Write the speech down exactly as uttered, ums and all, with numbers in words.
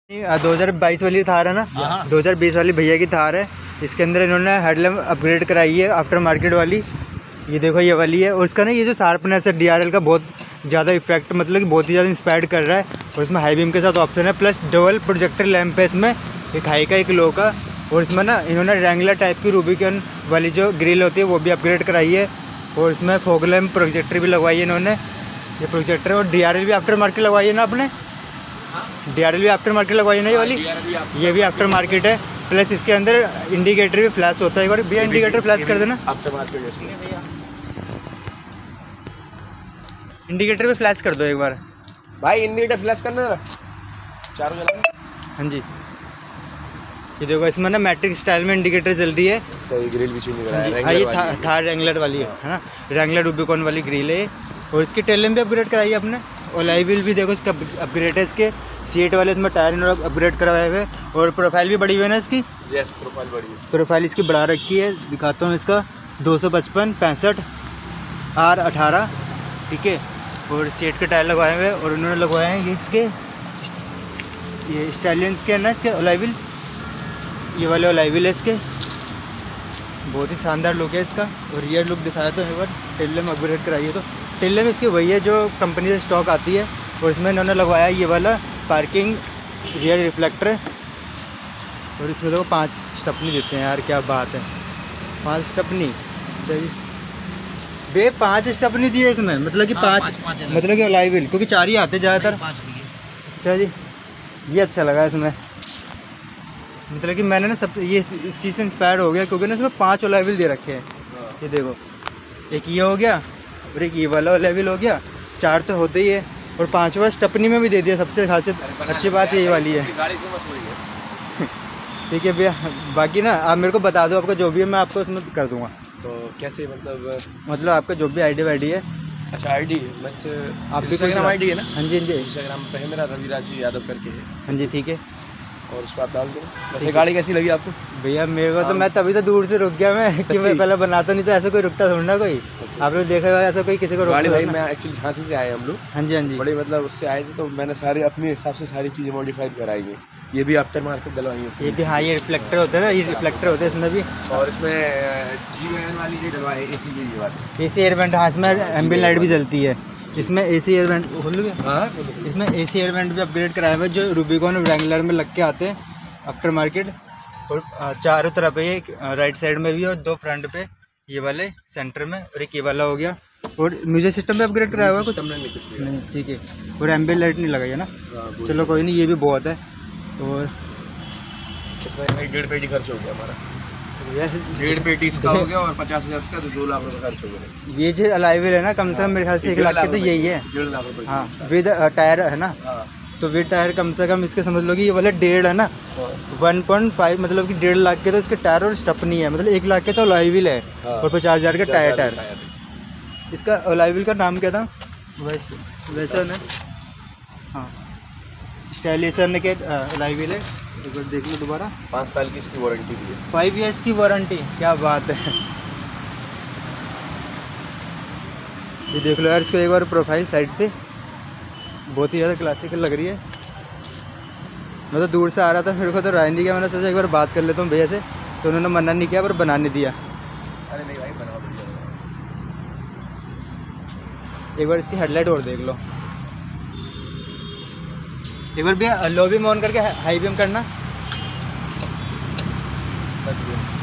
दो हज़ार बाईस वाली थार है ना, दो हज़ार बीस वाली भैया की थार है। इसके अंदर इन्होंने हेडलैम्प अपग्रेड कराई है आफ्टर मार्केट वाली। ये देखो ये वाली है। और इसका ना ये जो शार्पनेस है डीआरएल का बहुत ज़्यादा इफेक्ट मतलब कि बहुत ही ज़्यादा इंस्पायर्ड कर रहा है। और इसमें हाई बीम के साथ ऑप्शन है, प्लस डबल प्रोजेक्टर लैंप है इसमें, एक हाई का एक लो का। और इसमें ना इन्होंने रेंगुलर टाइप की रूबिकन वाली जो ग्रिल होती है वो भी अपग्रेड कराई है। और इसमें फॉग लैंप प्रोजेक्टर भी लगवाई है इन्होंने, ये प्रोजेक्टर। और डीआरएल भी आफ्टर मार्केट लगवाई है ना आपने, डीआरएल भी आफ्टर मार्केट लगवाई है ना ये वाली, ये भी आफ्टर मार्केट है। प्लस इसके अंदर इंडिकेटर भी फ्लैश होता है। एक बार भैया इंडिकेटर फ्लैश कर देना, आफ्टर मार्केट भैया इंडिकेटर भी फ्लैश कर दो एक बार भाई, इंडिकेटर फ्लैश करना चारों जला। हाँ जी, ये देखो इसमें ना मैट्रिक स्टाइल में इंडिकेटर जल रही है। इसका ये ग्रिल भी चेंज करा है। हाँ ये था, थार रेंगुलर वाली है है ना, रेंगुलर रूबिकॉन वाली ग्रिल है। और इसकी टेल लैम्प भी अपग्रेड कराई है अपने। और लाइव व्हील भी देखो इसका अपग्रेड है, इसके सीट वाले इसमें टायर इन्होंने अपग्रेड करवाए हुए। और प्रोफाइल भी बड़ी हुई है ना इसकी, यस प्रोफाइल बड़ी है। प्रोफाइल इसकी बढ़ा रखी है, दिखाता हूँ इसका दो सौ पचपन पैंसठ आर अठारह, ठीक है। और सीट के टायर लगवाए हुए और उन्होंने लगवाए हैं ये इसके ये स्टाइलियंस के है ना, इसके लाइव व्हील, ये वाले लाइव व्हील है इसके, बहुत ही शानदार लुक है इसका। और रियर लुक दिखाया तो एक बार, टेल लैम्प अपग्रेड कराइए तो टेल लैम्प इसकी वही है जो कंपनी से स्टॉक आती है। और इसमें इन्होंने लगवाया ये वाला पार्किंग रियर रिफ्लेक्टर। और इसमें देखो पांच स्टपनी देते हैं यार, क्या बात है, पांच स्टपनी चाहिए बे, पांच स्टपनी दी है इसमें, मतलब कि पांच, पाँच, पाँच मतलब कि लाइव व्हील, क्योंकि चार ही आते हैं ज़्यादातर। अच्छा जी, ये अच्छा लगा इसमें, मतलब कि मैंने ना सब ये इस चीज़ से इंस्पायर हो गया, क्योंकि ना इसमें पांच लाइव व्हील दे रखे हैं। ये देखो एक ये हो गया और एक ये वाला लाइव व्हील हो गया, चार तो होते ही है। और पांचवा स्टपनी में भी दे दिया, सबसे खासियत अच्छी बात यही वाली है। ठीक है भैया, बाकी ना आप मेरे को बता दो, आपका जो भी है मैं आपको उसमें कर दूंगा। तो कैसे मतलब मतलब आपका जो भी आईडी वाईडी है। अच्छा आईडी मैं आप भी इंस्टाग्राम आईडी है ना? हाँ जी हाँ जी, इंस्टाग्राम पे है मेरा, रविराज यादव करके है। हाँ जी ठीक है, और उस पर आप डाल दो। वैसे गाड़ी कैसी लगी आपको? भैया मेरे को तो मैं तभी तो दूर से रुक गया मैं, कि मैं पहले बनाता नहीं था, ऐसा कोई रुकता थोड़ा ना कोई। आप लोग देखा होगा ऐसा कोई किसी को गाड़ी भाई, मैं एक्चुअली झांसी से आए हम लोग। हाँ जी हाँ जी, बड़े मतलब उससे आए थे, तो मैंने सारे अपने हिसाब से सारी चीज़ें मॉडिफाइड कराई है। ये भी आफ्टर मार्केट डलवाई है, ये भी हाँ, ये रिफ्लेक्टर होता है ना, ये रिफ्लेक्टर होते हैं इसमें भी। और इसमें जी वैन वाली जो डलवाई है, एसी की बात, एसी एयर वेंट, हाँ इसमें एम्बिएंट लाइट भी जलती है। इसमें एसी एयर वेंट खोल लो, हाँ इसमें एसी एयर वेंट भी अपग्रेड कराया हुआ है, जो रूबिकॉन और रेंगुलर में लग के आते हैं आफ्टर मार्केट। और चारों तरफ है ये, राइट साइड में भी और दो फ्रंट पे, ये वाले सेंटर में, और एक ये वाला हो गया। और म्यूजिक सिस्टम भी अपग्रेड कराया हुआ है कुछ नहीं, ठीक है। और एम्बिएंट लाइट नहीं लगाई है ना, चलो कोई नहीं, ये भी बहुत है। और इसमें डेढ़ पेटी खर्च हो गया हमारा, डेढ़ पेटी इसका हो गया और पचास हज़ार का तो दो लाख रुपये खर्च हो गया। ये जो लाइव व्हील है ना, कम से कम मेरे ख्याल से एक लाख के तो यही है, डेढ़ लाख रुपये। हाँ विद टायर है ना, तो विद टायर कम से कम इसके समझ लो कि ये वाला डेढ़ है ना, वन पॉइंट फाइव मतलब कि डेढ़ लाख के तो इसके टायर और स्टपनी है, मतलब एक लाख के तो लाइव व्हील है। और पचास हज़ार का टायर टायर इसका लाइव व्हील का नाम क्या था वैसे वैसे ना, हाँ स्टाइलिशन के लाइव व्हील है, एक बार देख लो दोबारा। पाँच साल की इसकी वारंटी भी है, फाइव इयर्स की वारंटी, क्या बात है। ये देख लो यार इसको एक बार प्रोफाइल साइड से, बहुत ही ज़्यादा क्लासिकल लग रही है। मैं तो दूर से आ रहा था, मेरे को तो राय नहीं किया, मैंने सोचा एक बार बात कर लेता हूँ भैया से, तो उन्होंने मना नहीं किया पर बनाने दिया। अरे नहीं भाई बनाओ, एक बार इसकी हेडलाइट और देख लो, एक बार भैया लो बीम ऑन करके हाई बीम करना, बस भैया।